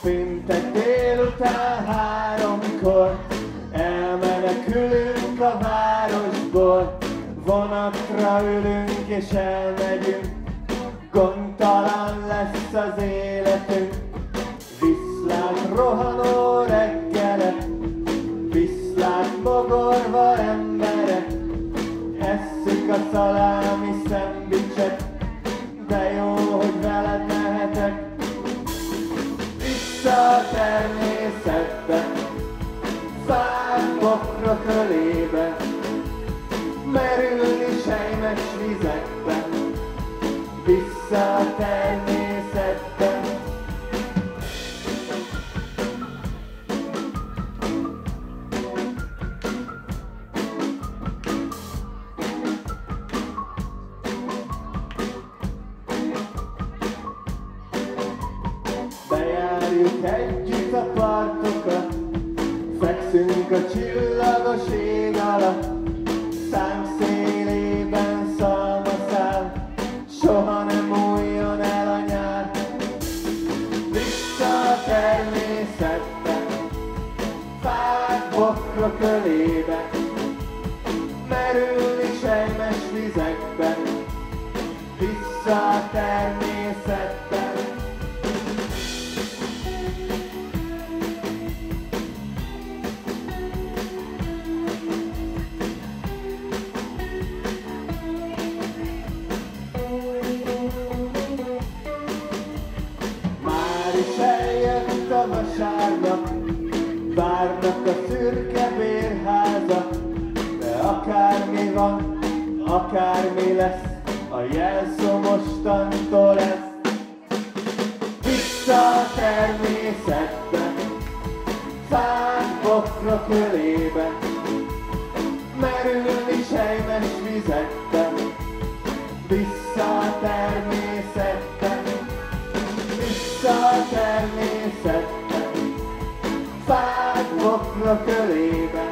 Péntek délután 3-kor elmenekülünk a városból, vonatra ülünk és elmegyünk, gondtalan lesz az életünk. Viszlát rohanó reggelek, viszlát mogorva emberek, esszük a szalámi szendvicset, de jó, hogy veled mehetek. Vissza a természetbe, fák, bokrok ölébe, merülni sejmes vizekbe, vissza a természetbe. Bejárjuk együtt a partokat, fekszünk a csillagos ég alatt, szánk szélében szalmaszál, soha nem múljon el a nyár. Vissza a természetbe, fák, bokrok ölébe, merülni sejmes vizekben, vissza a természetbe. Eljött a vasárnap, várnak a szürke bérházak, de akármi van, akármi lesz, a jelszó mostantól lesz. Vissza a természetbe, fák, bokrok ölébe, merülni sejmes vizekben, vissza a természetbe. Vissza a természetbe, fák, bokrok ölébe,